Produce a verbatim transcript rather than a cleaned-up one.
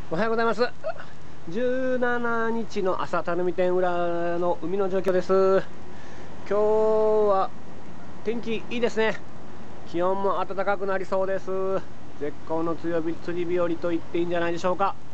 おはようございます。じゅうしちにちの朝、垂水店裏の海の状況です。今日は天気いいですね。気温も暖かくなりそうです。絶好の強火釣り日和と言っていいんじゃないでしょうか。